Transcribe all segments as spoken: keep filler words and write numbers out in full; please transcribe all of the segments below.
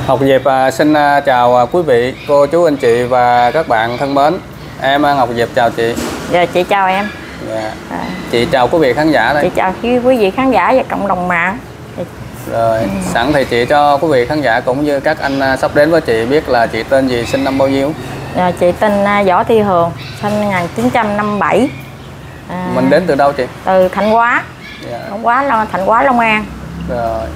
Ngọc Diệp à, xin à, chào à, quý vị, cô chú, anh chị và các bạn thân mến. Em à, Ngọc Diệp chào chị. Dạ chị chào em. Dạ. À, Chị chào quý vị khán giả đây. chị chào quý vị khán giả và cộng đồng mạng. Rồi, ừ. Sẵn thì chị cho quý vị khán giả cũng như các anh à, sắp đến với chị biết là chị tên gì, sinh năm bao nhiêu? Dạ, chị tên à, Võ Thị Hường, sinh một nghìn chín trăm năm mươi bảy. À, Mình đến từ đâu chị? Từ Thạnh Hóa. Dạ. Thạnh Hóa, Thạnh Hóa, Long An. Rồi.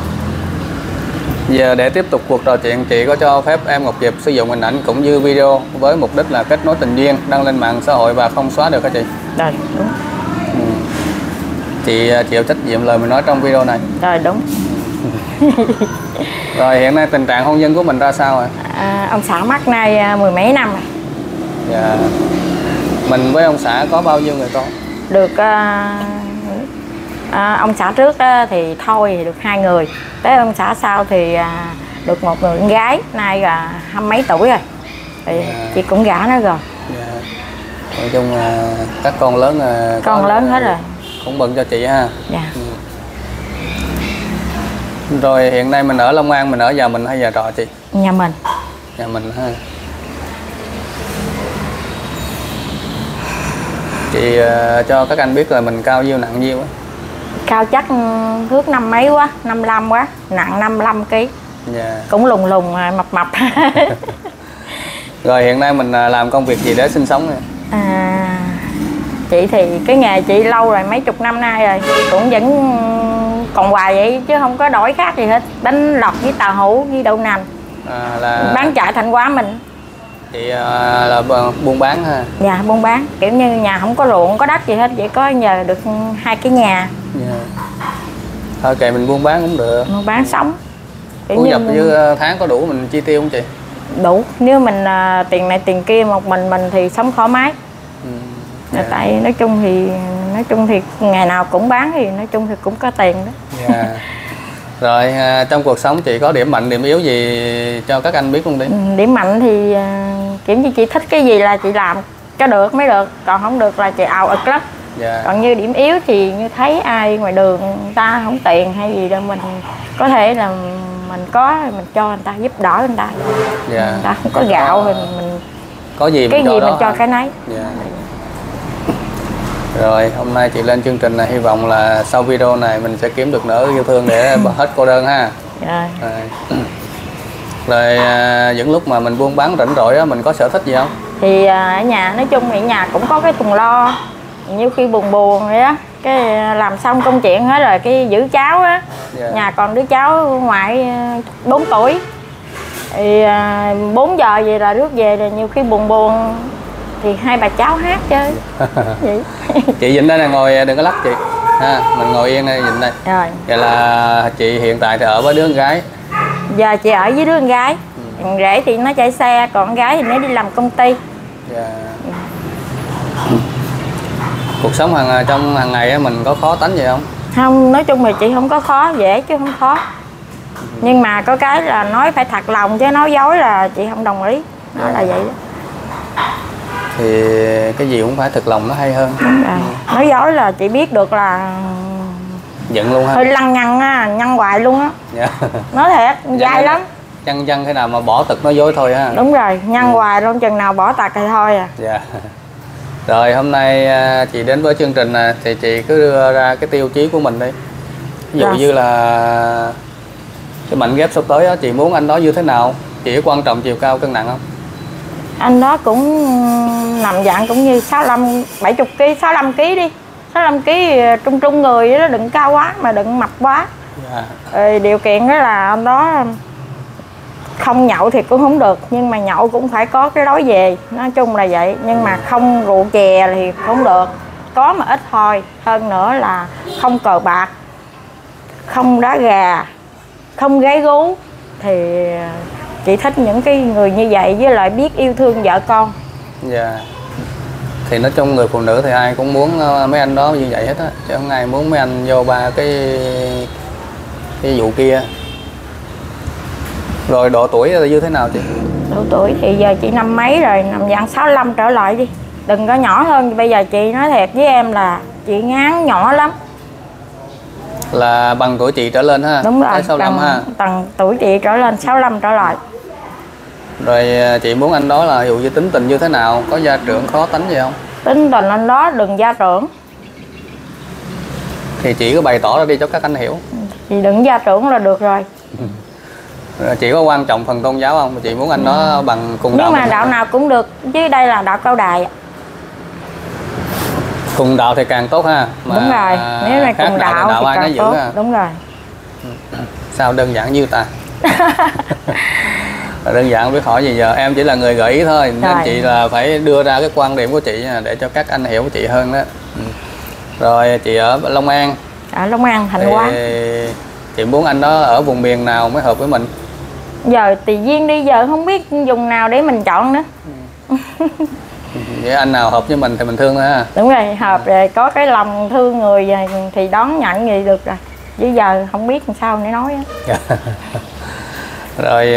Giờ để tiếp tục cuộc trò chuyện, chị có cho phép em Ngọc Diệp sử dụng hình ảnh cũng như video với mục đích là kết nối tình duyên, đăng lên mạng xã hội và không xóa được hả chị? Rồi, đúng. Ừ. Chị chịu trách nhiệm lời mình nói trong video này. Rồi, đúng. Rồi hiện nay tình trạng hôn nhân của mình ra sao ạ? À, ông xã mắc nay mười mấy năm rồi. Dạ. Mình với ông xã có bao nhiêu người con? Được à, à, ông xã trước á, thì thôi thì được hai người. Tới ông xã sau thì à, được một người con gái, nay là hai mấy tuổi rồi. Thì dạ. Chị cũng gả nó rồi. Dạ. Nói chung là các con lớn là con lớn hết rồi. Cũng bận cho chị ha. Dạ. Ừ. Rồi hiện nay mình ở Long An, mình ở nhà mình hay nhà trọ chị? Nhà mình. Nhà mình ha. Chị uh, cho các anh biết là mình cao nhiêu nặng nhiêu á? Cao chắc thước năm mấy quá, năm mươi lăm quá, nặng năm mươi lăm ký. Dạ. Cũng lùng lùng mập mập. Rồi hiện nay mình làm công việc gì để sinh sống này? À, chị thì cái nghề chị lâu rồi, mấy chục năm nay rồi, cũng vẫn còn hoài vậy chứ không có đổi khác gì hết. Bánh lọt với tàu hũ với đậu nành. À, là bán chạy Thạnh Hóa mình. Chị uh, là buôn bán ha? Dạ, buôn bán, kiểu như nhà không có ruộng, không có đất gì hết, vậy có nhờ được hai cái nhà. Yeah. Thôi kệ mình buôn bán cũng được. Buôn bán sống. Thu nhập như tháng có đủ mình chi tiêu không chị? Đủ, nếu mình uh, tiền này tiền kia một mình mình thì sống thoải mái. Ừ. Yeah. Tại nói chung thì nói chung thì ngày nào cũng bán thì nói chung thì cũng có tiền đó. Yeah. Rồi trong cuộc sống chị có điểm mạnh điểm yếu gì cho các anh biết không đi? Điểm mạnh thì kiểu như chị thích cái gì là chị làm cho được mới được, còn không được là chị ào ực lắm. Yeah. Còn như điểm yếu thì như thấy ai ngoài đường người ta không tiền hay gì đâu, mình có thể là mình có mình cho người ta, giúp đỡ người ta. Yeah. Người ta không có gạo thì mình có gì cái mình gì cho mình đó cho hả? Cái nấy. Yeah. Rồi hôm nay chị lên chương trình này hy vọng là sau video này mình sẽ kiếm được nửa yêu thương để hết cô đơn ha. Rồi. Rồi, rồi à, những lúc mà mình buôn bán rảnh rỗi á, mình có sở thích gì không? Thì à, ở nhà nói chung thì nhà cũng có cái tuần lo, nhiều khi buồn buồn vậy á, cái làm xong công chuyện hết rồi cái giữ cháu á. Yeah. Nhà còn đứa cháu ngoại bốn tuổi thì à, bốn giờ về là rước về, rồi nhiều khi buồn buồn thì hai bà cháu hát chơi. Vậy. Chị Vịnh đây là ngồi, đừng có lắc chị ha, mình ngồi yên đây Vịnh đây. Rồi. Vậy là chị hiện tại thì ở với đứa con gái. Giờ chị ở với đứa con gái. Ừ. Rể thì nó chạy xe, còn con gái thì nó đi làm công ty. Yeah. Ừ. Cuộc sống hàng trong hàng ngày mình có khó tánh gì không? Không, nói chung là chị không có khó, dễ chứ không khó. Ừ. Nhưng mà có cái là nói phải thật lòng chứ nói dối là chị không đồng ý. Nó yeah. là vậy đó. Thì cái gì cũng phải thật lòng nó hay hơn. Đúng rồi. Ừ. Nói dối là chị biết được là giận luôn ha. Hơi lăng nhăng á, nhăng hoài luôn á. Yeah. Nói thiệt, dai lắm. Chăng chăng thế nào mà bỏ tật nói dối thôi ha. Đúng rồi, nhăng ừ. hoài luôn, chừng nào bỏ tật thì thôi à. Dạ. Rồi hôm nay chị đến với chương trình này thì chị cứ đưa ra cái tiêu chí của mình đi. Ví dụ rồi. Như là cái mảnh ghép sắp tới đó, chị muốn anh đó như thế nào? Chị quan trọng chiều cao cân nặng không? Anh đó cũng nằm dạng cũng như sáu mươi lăm, bảy mươi ký, sáu mươi lăm ký đi. sáu mươi lăm ký trung trung người đó, đừng cao quá mà đừng mập quá. Yeah. Rồi điều kiện đó là anh đó không nhậu thì cũng không được, nhưng mà nhậu cũng phải có cái lối về, nói chung là vậy. Nhưng mà không rượu chè thì không được, có mà ít thôi. Hơn nữa là không cờ bạc, không đá gà, không gái gú, thì chị thích những cái người như vậy, với lại biết yêu thương vợ con. Dạ. Yeah. Thì nói chung người phụ nữ thì ai cũng muốn mấy anh đó như vậy hết á, chứ không ai muốn mấy anh vô ba cái cái vụ kia. Rồi độ tuổi là như thế nào chị? Độ tuổi thì giờ chị năm mấy rồi, nằm dạng sáu mươi lăm trở lại đi. Đừng có nhỏ hơn, bây giờ chị nói thiệt với em là chị ngán nhỏ lắm. Là bằng tuổi chị trở lên ha. Đúng rồi, sáu lăm ha. Tầng tuổi chị trở lên, sáu lăm trở lại. Rồi chị muốn anh đó là ví dụ như tính tình như thế nào, có gia trưởng khó tánh gì không? Tính tình anh đó đừng gia trưởng. Thì chị cứ bày tỏ ra đi cho các anh hiểu. Chị đừng gia trưởng là được rồi. Rồi chị có quan trọng phần tôn giáo không? Chị muốn anh đó bằng cùng đạo. Nhưng mà đạo nào cũng được, chứ đây là đạo Cao Đài. Cùng đạo thì càng tốt ha. Mà đúng rồi, nếu là cùng đạo, đạo thì càng tốt. Ha. Đúng rồi. Sao đơn giản như ta? Đơn giản không biết hỏi gì giờ, em chỉ là người gợi ý thôi, nên rồi. Chị là phải đưa ra cái quan điểm của chị để cho các anh hiểu chị hơn đó. Rồi chị ở Long An. Ở Long An, Thành Hóa. Chị muốn anh đó ở vùng miền nào mới hợp với mình? Giờ tùy duyên đi, giờ không biết vùng nào để mình chọn nữa. Vậy anh nào hợp với mình thì mình thương thôi ha. Đúng rồi, hợp rồi, có cái lòng thương người thì đón nhận gì được rồi. Chứ giờ không biết làm sao để nói á. Rồi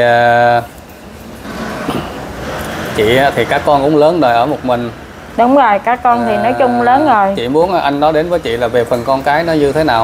chị thì các con cũng lớn rồi, ở một mình. Đúng rồi, các con thì nói chung lớn rồi. Chị muốn anh đó đến với chị là về phần con cái nó như thế nào?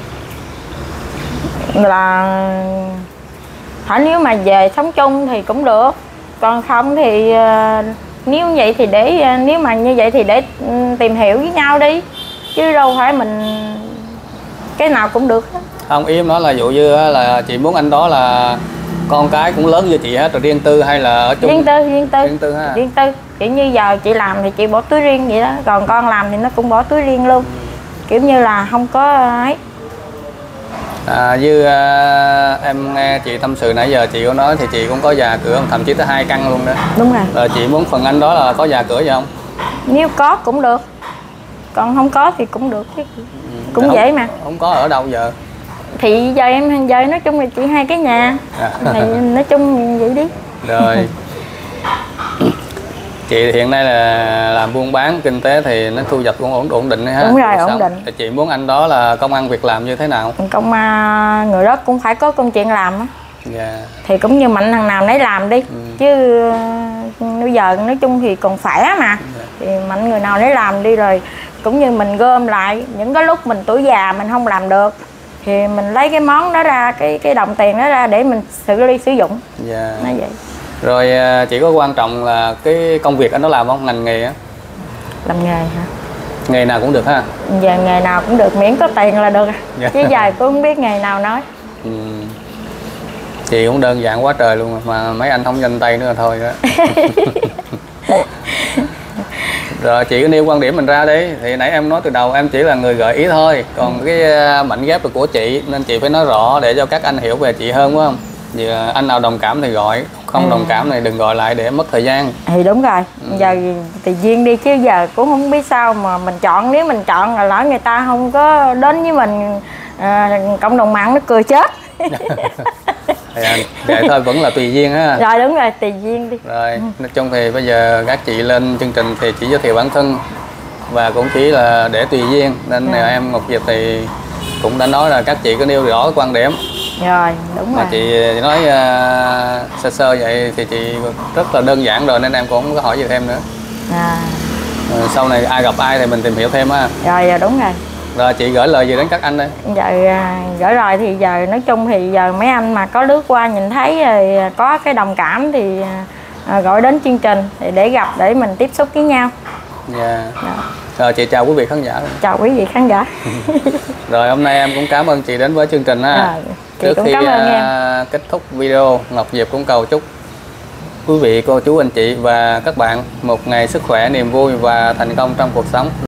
Là hỏi nếu mà về sống chung thì cũng được, còn không thì nếu như vậy thì để nếu mà như vậy thì để tìm hiểu với nhau đi, chứ đâu phải mình cái nào cũng được. Không, ý em nói là dụ như là chị muốn anh đó là con cái cũng lớn như chị hết rồi, riêng tư hay là ở chung? Riêng tư, riêng tư, riêng tư ha. Riêng tư. Kiểu như giờ chị làm thì chị bỏ túi riêng vậy đó, còn con làm thì nó cũng bỏ túi riêng luôn. Kiểu như là không có ấy. À, như à, em nghe chị tâm sự nãy giờ chị có nói thì chị cũng có nhà cửa, thậm chí tới hai căn luôn đó. Đúng rồi. Rồi chị muốn phần anh đó là có nhà cửa gì không? Nếu có cũng được, còn không có thì cũng được chứ. Ừ, cũng không, dễ mà. Không có ở đâu giờ? Thì giờ em giờ nói chung là chị hai cái nhà à. Thì nói chung vậy đi. Rồi chị hiện nay là làm buôn bán kinh tế thì nó thu nhập cũng ổn ổn định ha. Đúng rồi, ổn định. Thì chị muốn anh đó là công ăn việc làm như thế nào? Công người đó cũng phải có công chuyện làm á. Yeah. Thì cũng như mạnh thằng nào nấy làm đi. Ừ. Chứ bây giờ nói chung thì còn khỏe mà. Yeah. Thì mạnh người nào nấy làm đi, rồi cũng như mình gom lại những cái lúc mình tuổi già mình không làm được thì mình lấy cái món đó ra, cái cái đồng tiền đó ra để mình xử lý sử dụng. Yeah. Nói vậy. Rồi chỉ có quan trọng là cái công việc anh đó làm không, ngành nghề á? Làm nghề hả? Nghề nào cũng được ha? Giờ nghề nào cũng được, miễn có tiền là được. Yeah. Chứ giờ cũng không biết nghề nào nói. Ừ. Chị cũng đơn giản quá trời luôn mà mấy anh không nhanh tay nữa là thôi đó. Rồi chị cứ nêu quan điểm mình ra đi. Thì nãy em nói từ đầu em chỉ là người gợi ý thôi, còn cái mảnh ghép là của chị nên chị phải nói rõ để cho các anh hiểu về chị hơn, phải không? Vì anh nào đồng cảm thì gọi, không ừ. đồng cảm này đừng gọi lại để mất thời gian. Thì đúng rồi. Ừ. Giờ thì duyên đi, chứ giờ cũng không biết sao mà mình chọn. Nếu mình chọn là lỡ người ta không có đến với mình, à, cộng đồng mạng nó cười chết. Thì vậy thôi, vẫn là tùy duyên ha. Rồi đúng rồi, tùy duyên đi. Rồi nói chung thì bây giờ các chị lên chương trình thì chỉ giới thiệu bản thân và cũng chỉ là để tùy duyên, nên ừ. em Ngọc Diệp thì cũng đã nói là các chị có nêu rõ quan điểm. Rồi đúng mà rồi. Chị nói uh, sơ sơ vậy thì chị rất là đơn giản rồi nên em cũng không có hỏi gì thêm nữa. À. Rồi, sau này ai gặp ai thì mình tìm hiểu thêm ha. Rồi, rồi đúng rồi. Rồi chị gửi lời gì đến các anh đây? Giờ gửi lời thì giờ nói chung thì giờ mấy anh mà có lướt qua nhìn thấy rồi có cái đồng cảm thì à, gọi đến chương trình thì để gặp, để mình tiếp xúc với nhau. Dạ. Yeah. Rồi chị chào quý vị khán giả. Chào quý vị khán giả. Rồi hôm nay em cũng cảm ơn chị đến với chương trình ha. À, trước khi uh, kết thúc video, Ngọc Diệp cũng cầu chúc quý vị, cô chú, anh chị và các bạn một ngày sức khỏe, niềm vui và thành công trong cuộc sống.